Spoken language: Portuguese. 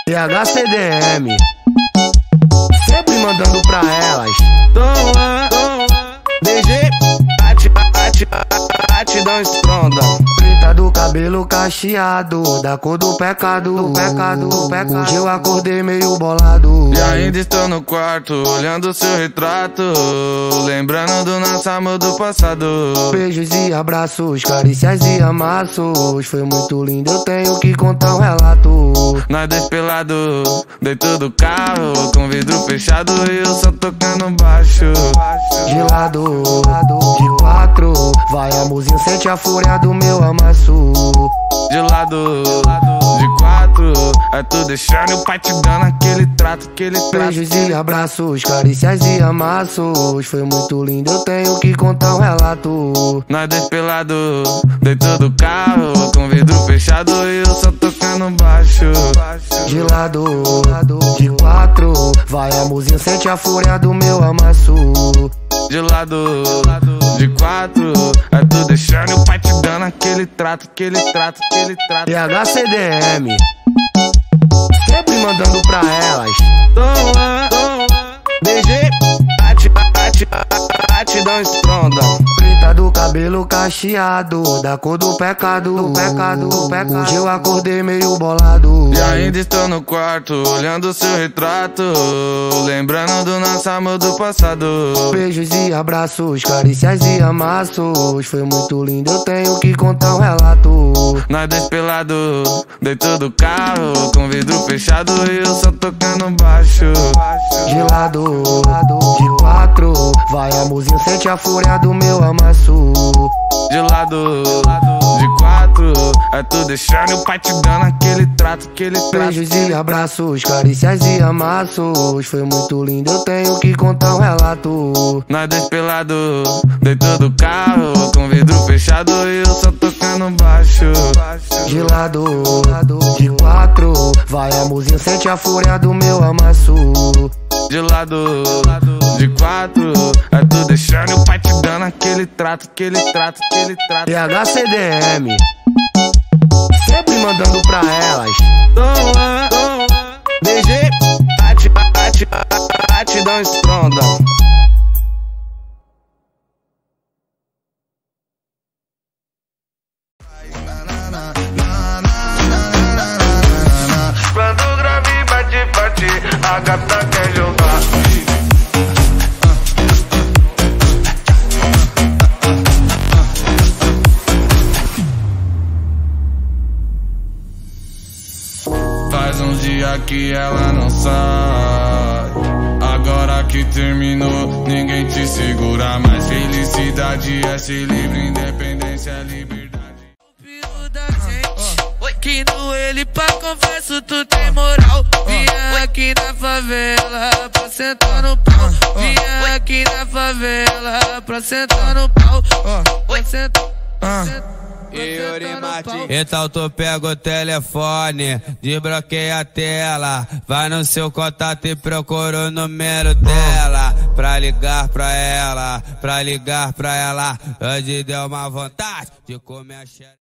THCDM, sempre mandando pra elas. DG, batidão estronda. Preta do cabelo cacheado, da cor do pecado. Hoje eu acordei meio bolado. E ainda estou no quarto, olhando seu retrato, lembrando do nosso amor do passado. Beijos e abraços, carícias e amassos. Foi muito lindo, eu tenho que contar um relato. Nós dois pelado, dentro do carro, com vidro fechado e eu só tocando baixo. De lado, de quatro, vai amorzinho, sente a fúria do meu amasso. De lado, de quatro, é tu deixando o pai te dando aquele trato. Beijos e abraços, carícias e amassos. Foi muito lindo, eu tenho que contar um relato. Nós dois pelado, dentro do carro, com vidro fechado e eu só tocando baixo. De lado, de quatro, vai amorzinho, sente a fúria do meu amasso. De lado, de quatro, é tu deixando o pai te dando aquele trato. THCDM, sempre mandando pra elas. DG, batidão estronda. Preta do cabelo cacheado, da cor do pecado. Hoje eu acordei meio bolado. E ainda estou no quarto, olhando seu retrato, lembrando do nosso amor do passado. Beijos e abraços, carícias e amassos. Foi muito lindo, eu tenho que contar um relato. Nós dois pelado, dentro do carro, com vidro fechado e eu só tocando baixo. De lado, de quatro, vai amorzinho, sente a fúria do meu amasso. De lado, de quatro, é tu deixando o pai te dando aquele trato. Beijos e abraços, carícias e amassos. Foi muito lindo, eu tenho que contar um relato. Nós dois pelado, dentro do carro, com vidro fechado e eu só tocando baixo. De lado, de quatro, vai amorzinho, sente a fúria do meu amasso. De lado, de quatro, é tu deixando o pai te dando aquele trato. THCDM, sempre mandando pra elas. DG, batidão estronda. Quando o grave bate, a gata quer jogar. Faz um dia que ela não sai. Agora que terminou, ninguém te segura mais. Felicidade é ser livre, independência é liberdade. Que no ele pra confesso tu tem moral. Vinha aqui na favela pra sentar no pau. Vinha aqui na favela pra sentar no pau. Então tu pega o telefone, desbloqueia a tela, vai no seu contato e procura o número dela, pra ligar pra ela, hoje deu uma vontade de comer a xereca.